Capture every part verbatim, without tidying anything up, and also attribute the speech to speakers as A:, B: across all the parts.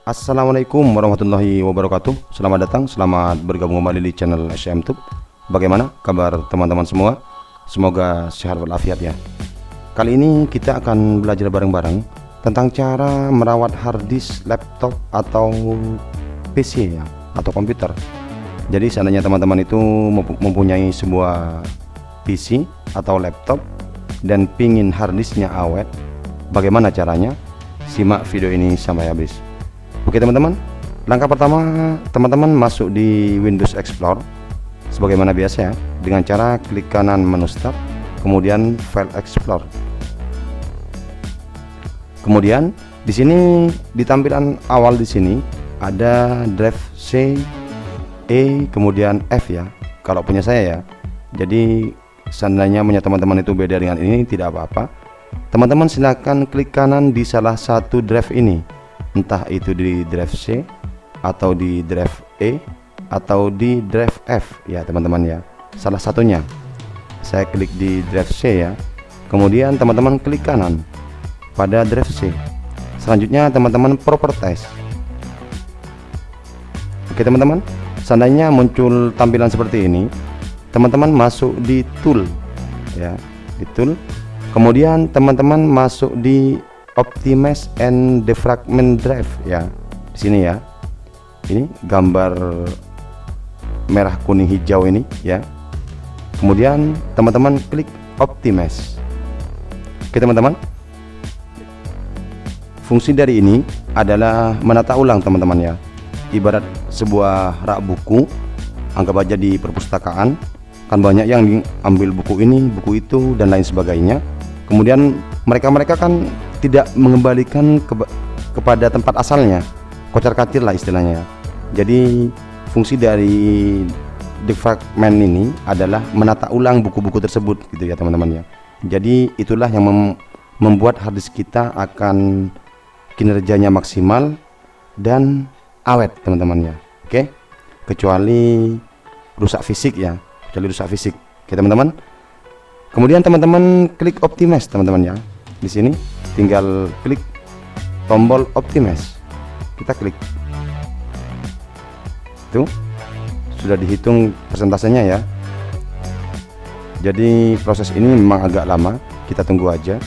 A: Assalamualaikum warahmatullahi wabarakatuh. Selamat datang, selamat bergabung kembali di channel S M Tube. Bagaimana kabar teman-teman semua? Semoga sehat walafiat ya. Kali ini kita akan belajar bareng-bareng tentang cara merawat harddisk laptop atau P C ya, atau komputer. Jadi seandainya teman-teman itu mempunyai sebuah P C atau laptop dan pingin harddisknya awet, bagaimana caranya? Simak video ini sampai habis. Oke teman-teman, langkah pertama teman-teman masuk di Windows Explorer sebagaimana biasa ya, dengan cara klik kanan menu Start, kemudian File Explorer. Kemudian di sini di tampilan awal di sini ada drive C, E, kemudian F ya. Kalau punya saya ya. Jadi seandainya punya teman-teman itu beda dengan ini, tidak apa-apa. Teman-teman silakan klik kanan di salah satu drive ini, entah itu di drive C atau di drive E atau di drive F ya teman-teman ya. Salah satunya saya klik di drive C ya, kemudian teman-teman klik kanan pada drive C. Selanjutnya teman-teman properties. Oke teman-teman, seandainya muncul tampilan seperti ini, teman-teman masuk di tool ya, di tool. Kemudian teman-teman masuk di Optimize and Defragment Drive ya. Di sini ya. Ini gambar merah kuning hijau ini ya. Kemudian teman-teman klik Optimize. Oke teman-teman. Fungsi dari ini adalah menata ulang teman-teman ya. Ibarat sebuah rak buku, anggap aja di perpustakaan, kan banyak yang ambil buku ini, buku itu dan lain sebagainya. Kemudian mereka-mereka kan tidak mengembalikan ke, kepada tempat asalnya, kocar-kacir lah istilahnya. Jadi fungsi dari defragment ini adalah menata ulang buku-buku tersebut gitu ya teman-teman ya. Jadi itulah yang mem membuat harddisk kita akan kinerjanya maksimal dan awet teman-teman ya. Oke, kecuali rusak fisik ya, kecuali rusak fisik. Oke teman-teman. Kemudian teman-teman klik Optimize teman-teman ya. Di sini tinggal klik tombol Optimize. Kita klik. Itu sudah dihitung persentasenya ya. Jadi proses ini memang agak lama, kita tunggu aja.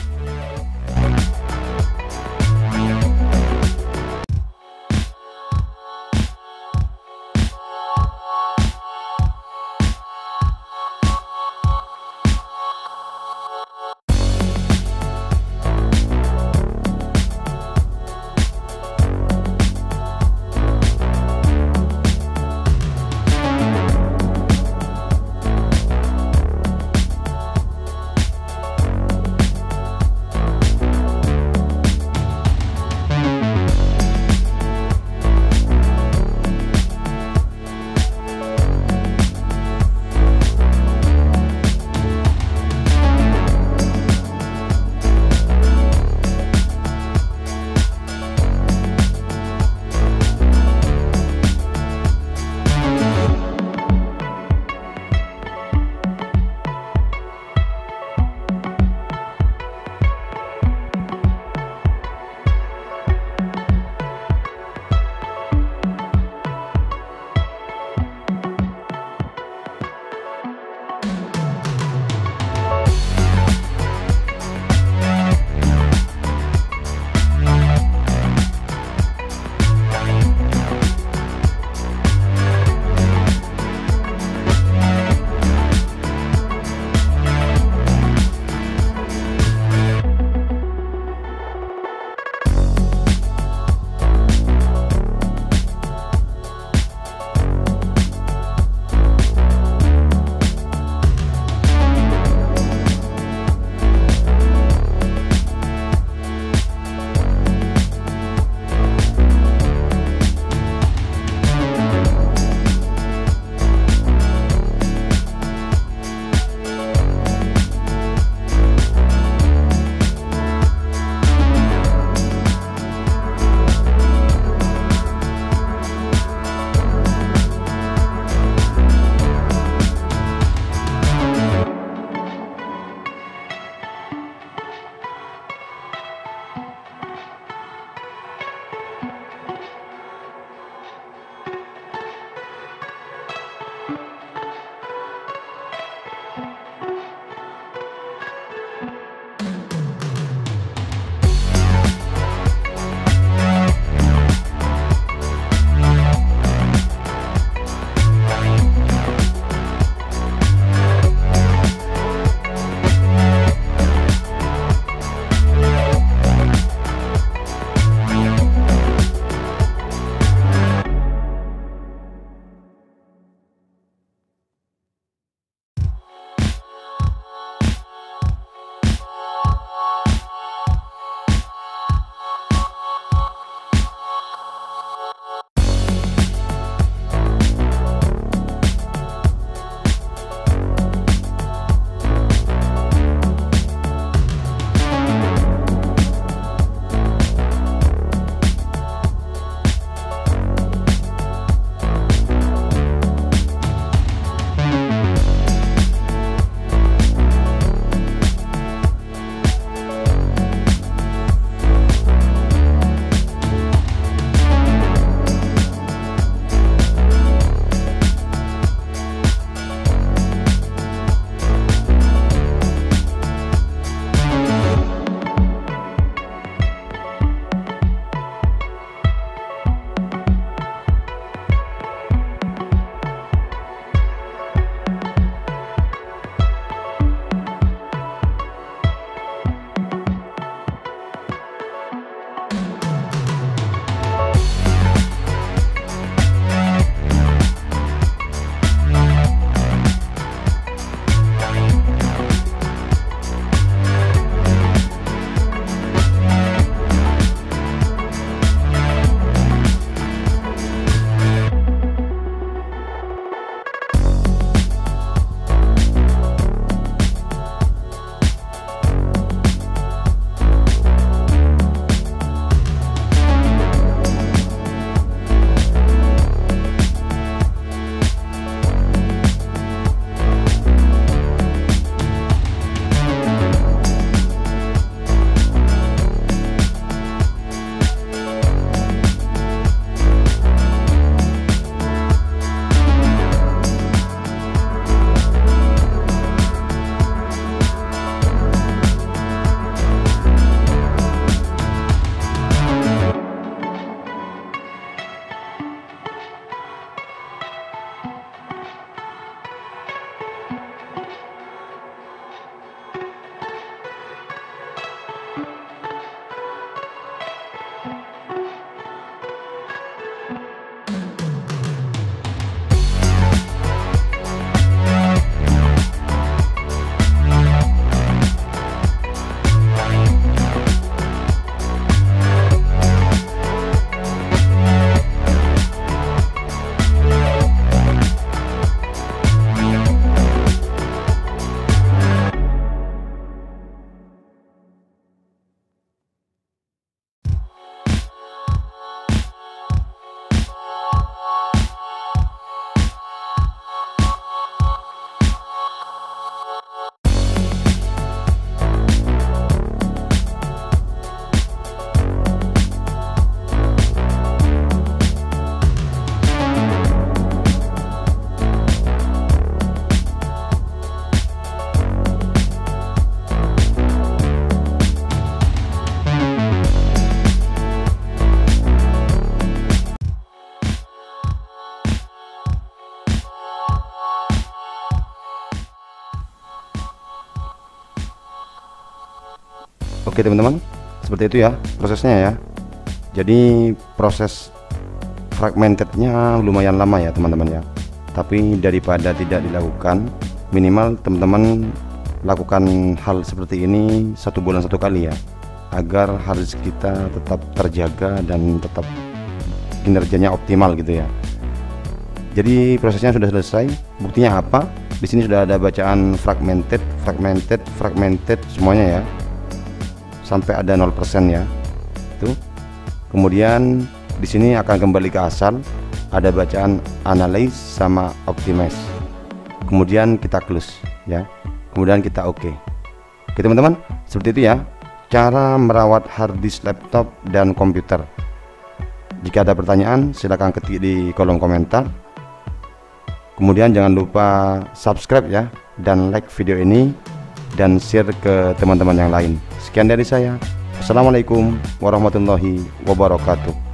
A: Oke teman-teman, seperti itu ya prosesnya ya. Jadi proses fragmentednya lumayan lama ya teman-teman ya, tapi daripada tidak dilakukan, minimal teman-teman lakukan hal seperti ini satu bulan satu kali ya, agar hard disk kita tetap terjaga dan tetap kinerjanya optimal gitu ya. Jadi prosesnya sudah selesai. Buktinya apa? Di sini sudah ada bacaan fragmented, fragmented, fragmented semuanya ya, sampai ada nol persen ya. Tuh. Kemudian di sini akan kembali ke asal, ada bacaan analyze sama optimize. Kemudian kita close ya. Kemudian kita oke. Okay. Oke teman-teman, seperti itu ya cara merawat hard disk laptop dan komputer. Jika ada pertanyaan silahkan ketik di kolom komentar. Kemudian jangan lupa subscribe ya, dan like video ini dan share ke teman-teman yang lain. Sekian dari saya. Assalamualaikum warahmatullahi wabarakatuh.